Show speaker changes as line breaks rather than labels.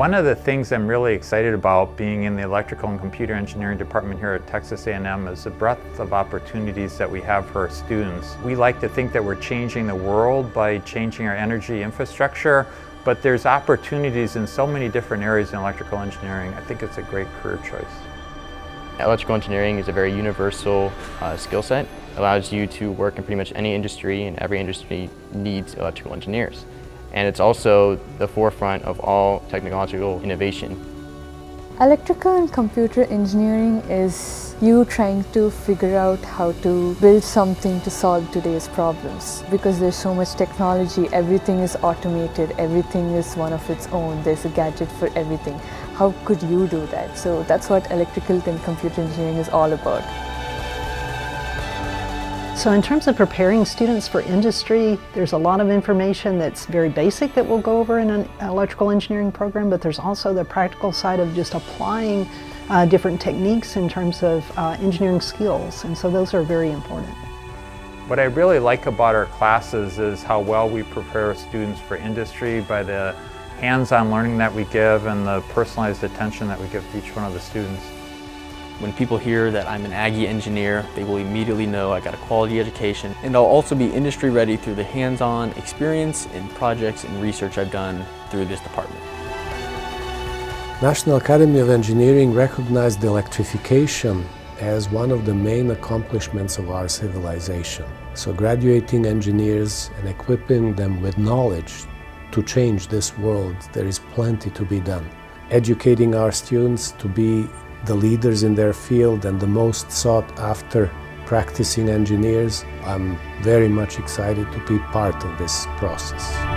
One of the things I'm really excited about being in the electrical and computer engineering department here at Texas A&M is the breadth of opportunities that we have for our students. We like to think that we're changing the world by changing our energy infrastructure, but there's opportunities in so many different areas in electrical engineering. I think it's a great career choice.
Electrical engineering is a very universal skill set. It allows you to work in pretty much any industry, and every industry needs electrical engineers. And it's also the forefront of all technological innovation.
Electrical and computer engineering is you trying to figure out how to build something to solve today's problems. Because there's so much technology, everything is automated, everything is one of its own, there's a gadget for everything. How could you do that? So that's what electrical and computer engineering is all about.
So in terms of preparing students for industry, there's a lot of information that's very basic that we'll go over in an electrical engineering program, but there's also the practical side of just applying different techniques in terms of engineering skills, and so those are very important.
What I really like about our classes is how well we prepare students for industry by the hands-on learning that we give and the personalized attention that we give to each one of the students.
When people hear that I'm an Aggie engineer, they will immediately know I got a quality education, and I'll also be industry ready through the hands-on experience in projects and research I've done through this department.
National Academy of Engineering recognized electrification as one of the main accomplishments of our civilization. So graduating engineers and equipping them with knowledge to change this world, there is plenty to be done. Educating our students to be the leaders in their field and the most sought after practicing engineers, I'm very much excited to be part of this process.